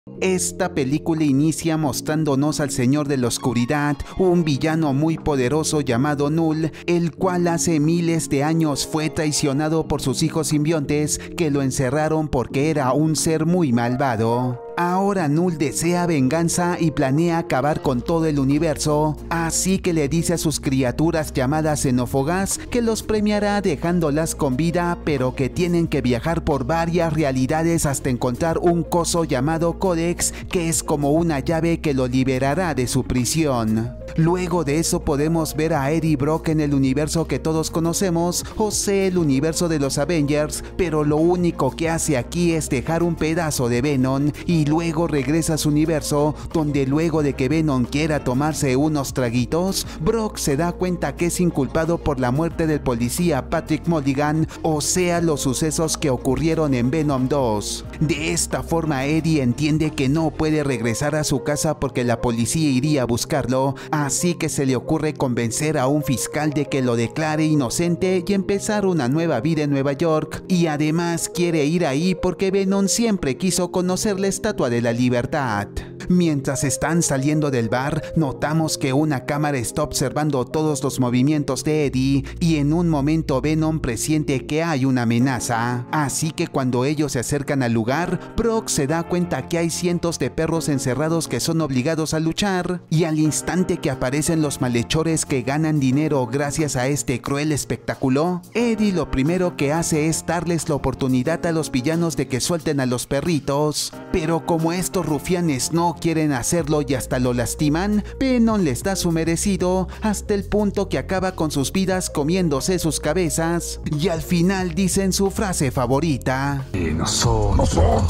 Esta película inicia mostrándonos al Señor de la Oscuridad, un villano muy poderoso llamado Null, el cual hace miles de años fue traicionado por sus hijos simbiontes que lo encerraron porque era un ser muy malvado. Ahora Null desea venganza y planea acabar con todo el universo, así que le dice a sus criaturas llamadas xenófogas que los premiará dejándolas con vida, pero que tienen que viajar por varias realidades hasta encontrar un coso llamado Codex, que es como una llave que lo liberará de su prisión. Luego de eso podemos ver a Eddie Brock en el universo que todos conocemos, o sea, el universo de los Avengers, pero lo único que hace aquí es dejar un pedazo de Venom y luego regresa a su universo, donde luego de que Venom quiera tomarse unos traguitos, Brock se da cuenta que es inculpado por la muerte del policía Patrick Mulligan, o sea, los sucesos que ocurrieron en Venom 2. De esta forma Eddie entiende que no puede regresar a su casa porque la policía iría a buscarlo, así que se le ocurre convencer a un fiscal de que lo declare inocente y empezar una nueva vida en Nueva York, y además quiere ir ahí porque Venom siempre quiso conocer la Estatua de la Libertad. Mientras están saliendo del bar, notamos que una cámara está observando todos los movimientos de Eddie y en un momento Venom presiente que hay una amenaza. Así que cuando ellos se acercan al lugar, Brock se da cuenta que hay cientos de perros encerrados que son obligados a luchar, y al instante que aparecen los malhechores que ganan dinero gracias a este cruel espectáculo, Eddie lo primero que hace es darles la oportunidad a los villanos de que suelten a los perritos, pero como estos rufianes no quieren hacerlo y hasta lo lastiman, Venom les da su merecido hasta el punto que acaba con sus vidas comiéndose sus cabezas, y al final dicen su frase favorita: nosotros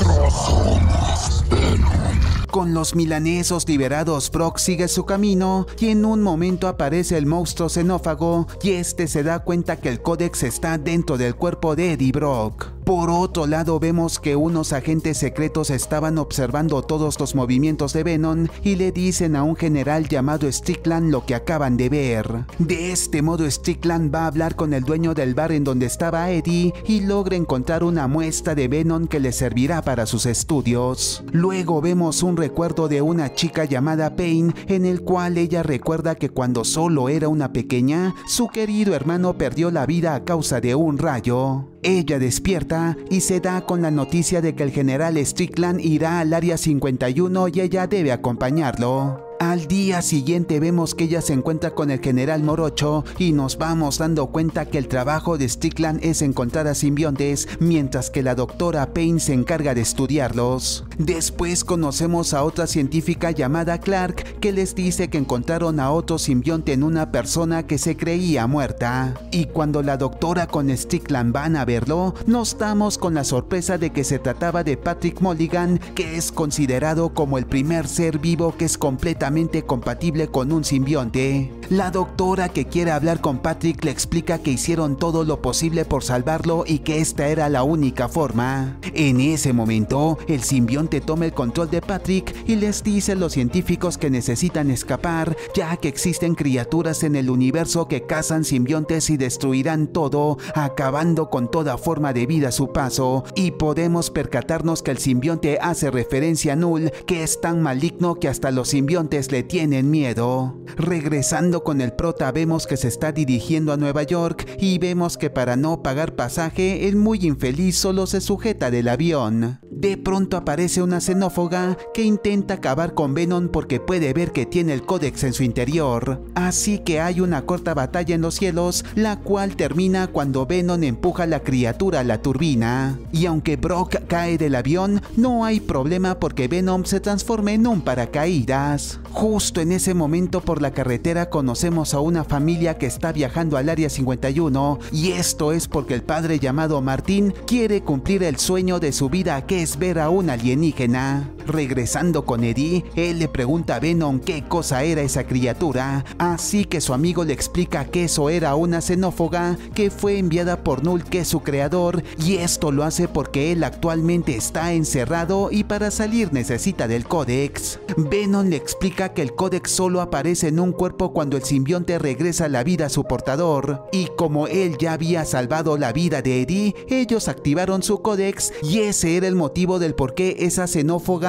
somos Venom. Con los milanesos liberados, Brock sigue su camino y en un momento aparece el monstruo xenófago y este se da cuenta que el Codex está dentro del cuerpo de Eddie Brock. Por otro lado vemos que unos agentes secretos estaban observando todos los movimientos de Venom y le dicen a un general llamado Strickland lo que acaban de ver. De este modo Strickland va a hablar con el dueño del bar en donde estaba Eddie y logra encontrar una muestra de Venom que le servirá para sus estudios. Luego vemos un recuerdo de una chica llamada Pain en el cual ella recuerda que cuando solo era una pequeña, su querido hermano perdió la vida a causa de un rayo. Ella despierta y se da con la noticia de que el general Strickland irá al área 51 y ella debe acompañarlo. Al día siguiente vemos que ella se encuentra con el general Morocho y nos vamos dando cuenta que el trabajo de Strickland es encontrar a simbiontes, mientras que la doctora Payne se encarga de estudiarlos. Después conocemos a otra científica llamada Clark que les dice que encontraron a otro simbionte en una persona que se creía muerta. Y cuando la doctora con Strickland van a verlo, nos damos con la sorpresa de que se trataba de Patrick Mulligan, que es considerado como el primer ser vivo que es completamente compatible con un simbionte. La doctora, que quiere hablar con Patrick, le explica que hicieron todo lo posible por salvarlo y que esta era la única forma. En ese momento, el simbionte toma el control de Patrick y les dice a los científicos que necesitan escapar, ya que existen criaturas en el universo que cazan simbiontes y destruirán todo, acabando con toda forma de vida a su paso, y podemos percatarnos que el simbionte hace referencia a Null, que es tan maligno que hasta los simbiontes le tienen miedo. Regresando con el prota, vemos que se está dirigiendo a Nueva York y vemos que para no pagar pasaje, el muy infeliz solo se sujeta del avión. De pronto aparece una xenófoga que intenta acabar con Venom porque puede ver que tiene el Codex en su interior. Así que hay una corta batalla en los cielos, la cual termina cuando Venom empuja a la criatura a la turbina. Y aunque Brock cae del avión, no hay problema porque Venom se transforma en un paracaídas. Justo en ese momento por la carretera conocemos a una familia que está viajando al área 51 y esto es porque el padre llamado Martín quiere cumplir el sueño de su vida, que es ver a un alienígena. Regresando con Eddie, él le pregunta a Venom qué cosa era esa criatura, así que su amigo le explica que eso era una xenófoga que fue enviada por Null, que es su creador, y esto lo hace porque él actualmente está encerrado y para salir necesita del Codex. Venom le explica que el Codex solo aparece en un cuerpo cuando el simbionte regresa la vida a su portador, y como él ya había salvado la vida de Eddie, ellos activaron su Codex y ese era el motivo del por qué esa xenófoga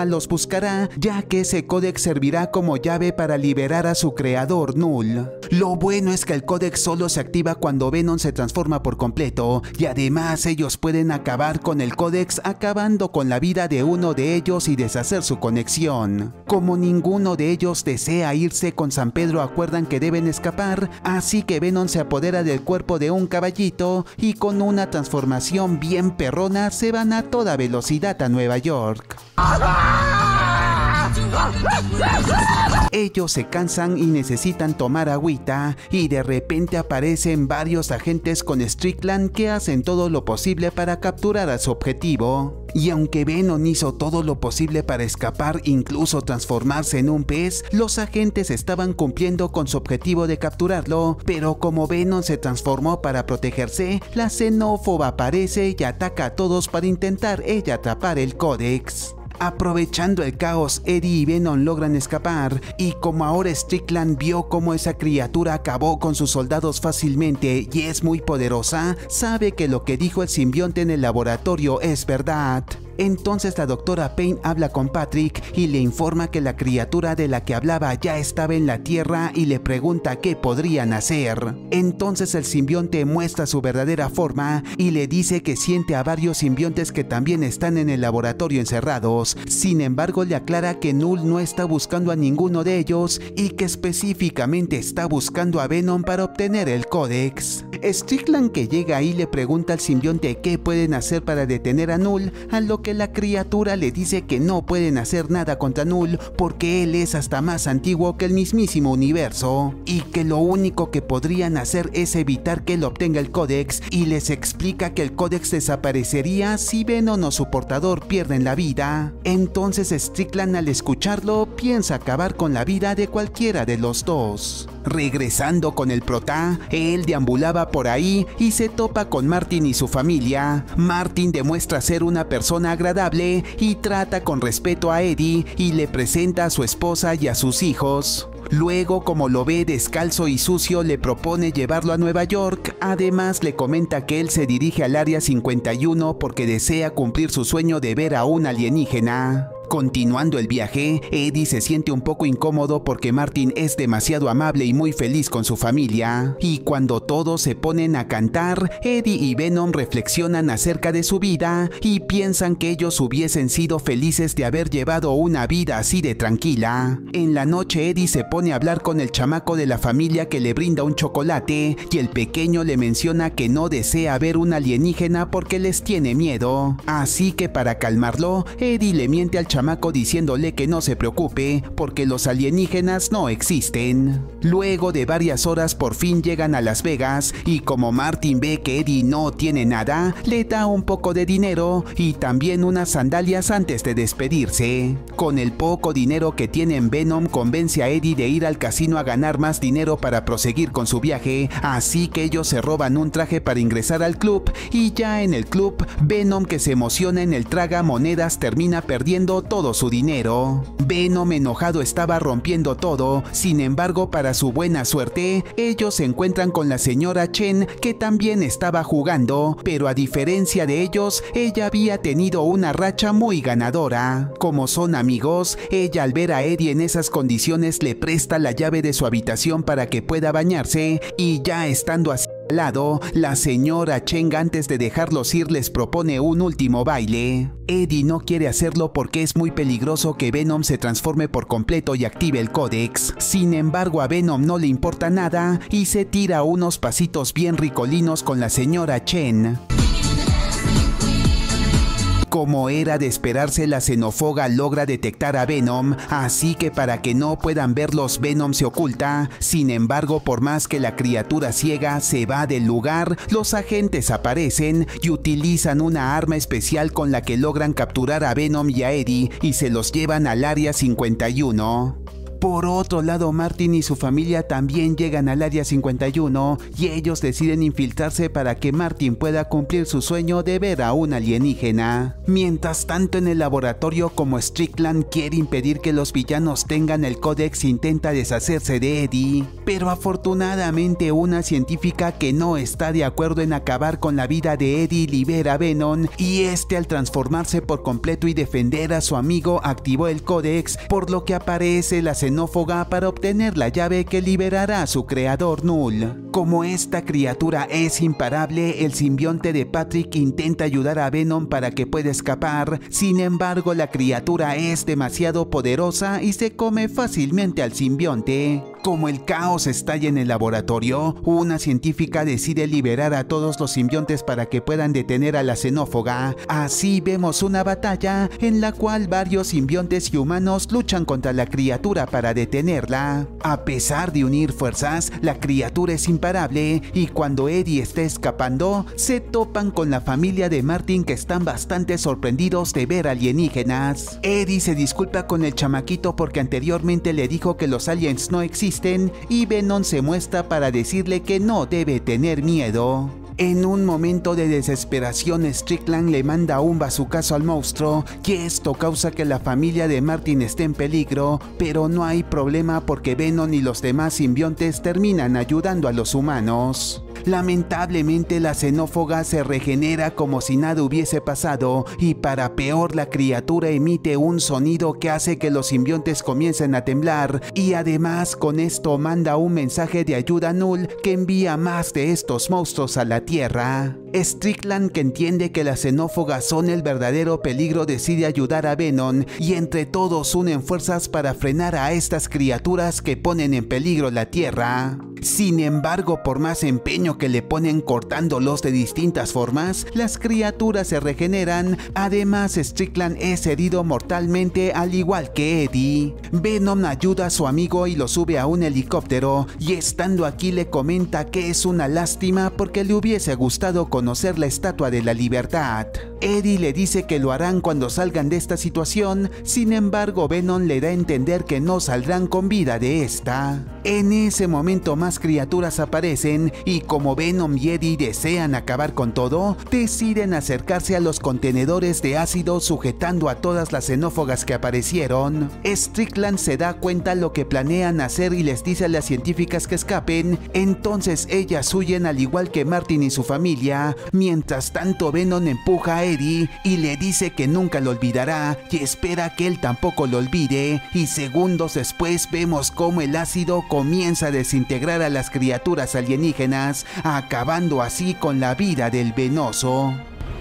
Omega los buscará, ya que ese códex servirá como llave para liberar a su creador Null. Lo bueno es que el códex solo se activa cuando Venom se transforma por completo, y además ellos pueden acabar con el códex acabando con la vida de uno de ellos y deshacer su conexión. Como ninguno de ellos desea irse con San Pedro, acuerdan que deben escapar, así que Venom se apodera del cuerpo de un caballito y con una transformación bien perrona se van a toda velocidad a Nueva York. Ellos se cansan y necesitan tomar agüita, y de repente aparecen varios agentes con Strickland que hacen todo lo posible para capturar a su objetivo. Y aunque Venom hizo todo lo posible para escapar, incluso transformarse en un pez, los agentes estaban cumpliendo con su objetivo de capturarlo, pero como Venom se transformó para protegerse, la xenófoba aparece y ataca a todos para intentar ella atrapar el códex. Aprovechando el caos, Eddie y Venom logran escapar, y como ahora Strickland vio cómo esa criatura acabó con sus soldados fácilmente y es muy poderosa, sabe que lo que dijo el simbionte en el laboratorio es verdad. Entonces la doctora Payne habla con Patrick y le informa que la criatura de la que hablaba ya estaba en la Tierra y le pregunta qué podrían hacer. Entonces el simbionte muestra su verdadera forma y le dice que siente a varios simbiontes que también están en el laboratorio encerrados. Sin embargo, le aclara que Null no está buscando a ninguno de ellos y que específicamente está buscando a Venom para obtener el códex. Strickland, que llega ahí, le pregunta al simbionte qué pueden hacer para detener a Null, a lo que la criatura le dice que no pueden hacer nada contra Null porque él es hasta más antiguo que el mismísimo universo, y que lo único que podrían hacer es evitar que él obtenga el códex, y les explica que el códex desaparecería si Venom o su portador pierden la vida. Entonces Strickland, al escucharlo, piensa acabar con la vida de cualquiera de los dos. Regresando con el prota, él deambulaba por ahí y se topa con Martin y su familia. Martin demuestra ser una persona agradable y trata con respeto a Eddie y le presenta a su esposa y a sus hijos. Luego, como lo ve descalzo y sucio, le propone llevarlo a Nueva York. Además, le comenta que él se dirige al Área 51 porque desea cumplir su sueño de ver a un alienígena. Continuando el viaje, Eddie se siente un poco incómodo porque Martin es demasiado amable y muy feliz con su familia. Y cuando todos se ponen a cantar, Eddie y Venom reflexionan acerca de su vida y piensan que ellos hubiesen sido felices de haber llevado una vida así de tranquila. En la noche, Eddie se pone a hablar con el chamaco de la familia que le brinda un chocolate, y el pequeño le menciona que no desea ver un alienígena porque les tiene miedo. Así que para calmarlo, Eddie le miente al chamaco diciéndole que no se preocupe porque los alienígenas no existen. Luego de varias horas por fin llegan a Las Vegas, y como Martin ve que Eddie no tiene nada, le da un poco de dinero y también unas sandalias antes de despedirse. Con el poco dinero que tienen, Venom convence a Eddie de ir al casino a ganar más dinero para proseguir con su viaje, así que ellos se roban un traje para ingresar al club, y ya en el club, Venom, que se emociona en el tragamonedas, termina perdiendo todo su dinero. Venom, enojado, estaba rompiendo todo. Sin embargo, para su buena suerte, ellos se encuentran con la señora Chen, que también estaba jugando, pero a diferencia de ellos, ella había tenido una racha muy ganadora. Como son amigos, ella, al ver a Eddie en esas condiciones, le presta la llave de su habitación para que pueda bañarse, y ya estando así al lado, la señora Cheng, antes de dejarlos ir, les propone un último baile. Eddie no quiere hacerlo porque es muy peligroso que Venom se transforme por completo y active el códex. Sin embargo, a Venom no le importa nada y se tira unos pasitos bien ricolinos con la señora Chen. Como era de esperarse, la xenófoba logra detectar a Venom, así que para que no puedan verlos, Venom se oculta. Sin embargo, por más que la criatura ciega se va del lugar, los agentes aparecen y utilizan una arma especial con la que logran capturar a Venom y a Eddie y se los llevan al Área 51. Por otro lado, Martin y su familia también llegan al Área 51 y ellos deciden infiltrarse para que Martin pueda cumplir su sueño de ver a un alienígena. Mientras tanto, en el laboratorio, como Strickland quiere impedir que los villanos tengan el códex, intenta deshacerse de Eddie, pero afortunadamente una científica que no está de acuerdo en acabar con la vida de Eddie libera a Venom, y este, al transformarse por completo y defender a su amigo, activó el códex, por lo que aparece la xenófoga para obtener la llave que liberará a su creador Null. Como esta criatura es imparable, el simbionte de Patrick intenta ayudar a Venom para que pueda escapar. Sin embargo, la criatura es demasiado poderosa y se come fácilmente al simbionte. Como el caos estalla en el laboratorio, una científica decide liberar a todos los simbiontes para que puedan detener a la xenófoga. Así vemos una batalla en la cual varios simbiontes y humanos luchan contra la criatura para detenerla. A pesar de unir fuerzas, la criatura es imparable y cuando Eddie está escapando, se topan con la familia de Martin, que están bastante sorprendidos de ver alienígenas. Eddie se disculpa con el chamaquito porque anteriormente le dijo que los aliens no existen, y Venom se muestra para decirle que no debe tener miedo. En un momento de desesperación, Strickland le manda un bazucazo al monstruo y esto causa que la familia de Martin esté en peligro, pero no hay problema porque Venom y los demás simbiontes terminan ayudando a los humanos. Lamentablemente, la xenófoga se regenera como si nada hubiese pasado y para peor, la criatura emite un sonido que hace que los simbiontes comiencen a temblar, y además con esto manda un mensaje de ayuda a Null, que envía más de estos monstruos a la Tierra. Strickland, que entiende que las xenófogas son el verdadero peligro, decide ayudar a Venom y entre todos unen fuerzas para frenar a estas criaturas que ponen en peligro la Tierra. Sin embargo, por más empeño que le ponen cortándolos de distintas formas, las criaturas se regeneran. Además, Strickland es herido mortalmente al igual que Eddie. Venom ayuda a su amigo y lo sube a un helicóptero, y estando aquí le comenta que es una lástima porque le hubiese gustado conocer la Estatua de la Libertad. Eddie le dice que lo harán cuando salgan de esta situación, sin embargo Venom le da a entender que no saldrán con vida de esta. En ese momento más criaturas aparecen y como Venom y Eddie desean acabar con todo, deciden acercarse a los contenedores de ácido sujetando a todas las xenófogas que aparecieron. Strickland se da cuenta lo que planean hacer y les dice a las científicas que escapen, entonces ellas huyen al igual que Martin y su familia. Mientras tanto, Venom empuja a Eddie y le dice que nunca lo olvidará y espera que él tampoco lo olvide, y segundos después vemos cómo el ácido comienza a desintegrar a las criaturas alienígenas, acabando así con la vida del Venoso.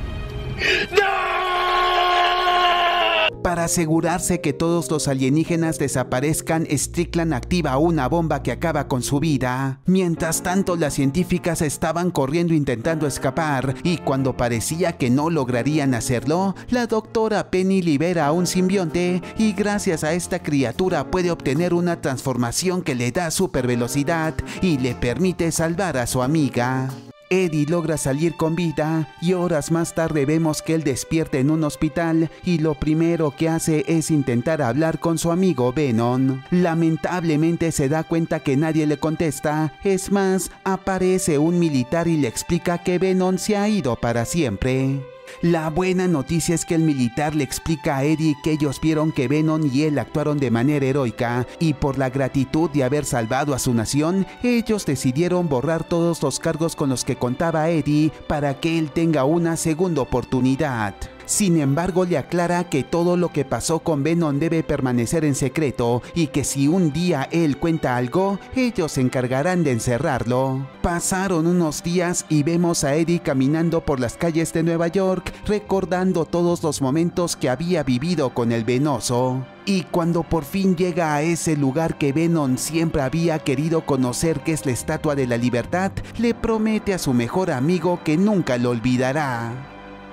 Para asegurarse que todos los alienígenas desaparezcan, Strickland activa una bomba que acaba con su vida. Mientras tanto, las científicas estaban corriendo intentando escapar, y cuando parecía que no lograrían hacerlo, la doctora Penny libera a un simbionte y gracias a esta criatura puede obtener una transformación que le da super velocidad y le permite salvar a su amiga. Eddie logra salir con vida y horas más tarde vemos que él despierta en un hospital y lo primero que hace es intentar hablar con su amigo Venom. Lamentablemente se da cuenta que nadie le contesta, es más, aparece un militar y le explica que Venom se ha ido para siempre. La buena noticia es que el militar le explica a Eddie que ellos vieron que Venom y él actuaron de manera heroica y por la gratitud de haber salvado a su nación, ellos decidieron borrar todos los cargos con los que contaba Eddie para que él tenga una segunda oportunidad. Sin embargo, le aclara que todo lo que pasó con Venom debe permanecer en secreto y que si un día él cuenta algo, ellos se encargarán de encerrarlo. Pasaron unos días y vemos a Eddie caminando por las calles de Nueva York, recordando todos los momentos que había vivido con el Venoso. Y cuando por fin llega a ese lugar que Venom siempre había querido conocer, que es la Estatua de la Libertad, le promete a su mejor amigo que nunca lo olvidará.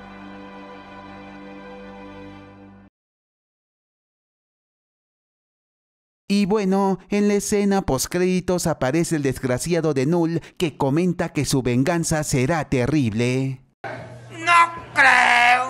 Y bueno, en la escena postcréditos aparece el desgraciado de Null que comenta que su venganza será terrible. ¡No creo!